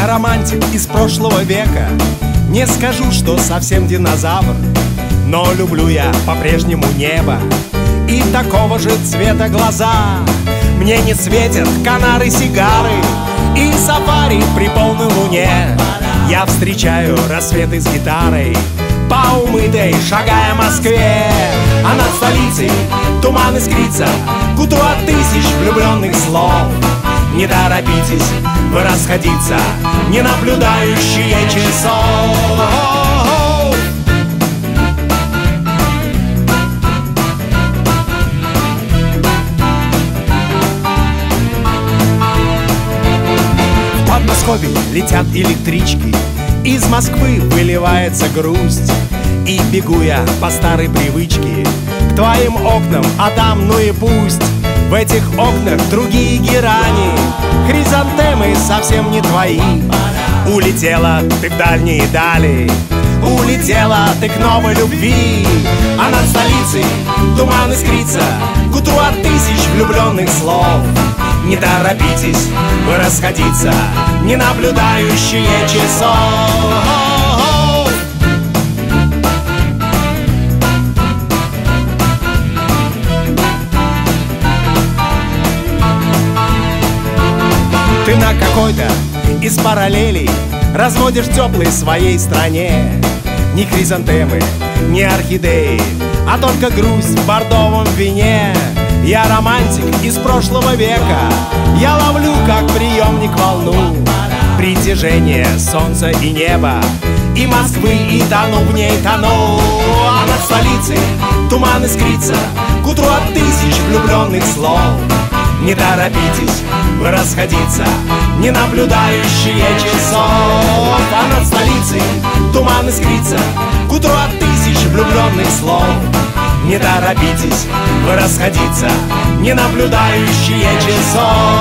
романтик из прошлого века. Не скажу, что совсем динозавр, но люблю я по-прежнему небо и такого же цвета глаза. Мне не светят канары, сигары и сафари при полной луне. Я встречаю рассветы с гитарой по умытой, шагая Москве. А над столицей туман искрится к утру от тысяч влюбленных слов. Не торопитесь вы расходиться, не наблюдающие часов. В Подмосковье летят электрички, из Москвы выливается грусть. И бегу я по старой привычке к твоим окнам, а там ну и пусть. В этих окнах другие герани, хризантемы совсем не твои. Улетела ты в дальние дали, улетела ты к новой любви. А над столицей туман искрится к утру от тысяч влюбленных слов. Не торопитесь вы расходиться, не наблюдающие часов. Ты на какой-то из параллелей разводишь теплой своей стране. Ни хризантемы, ни орхидеи, а только грусть в бордовом вине. Я романтик из прошлого века, я ловлю, как приемник, волну притяжение солнца и неба, и Москвы, и тону в ней, тону. А над столицей туман искрится к утру от тысяч влюбленных слов. Не торопитесь вы расходиться, не наблюдающие часов. А над столицей туман искрится к утру от тысяч влюбленных слов. Не торопитесь вы расходиться, не наблюдающие часов.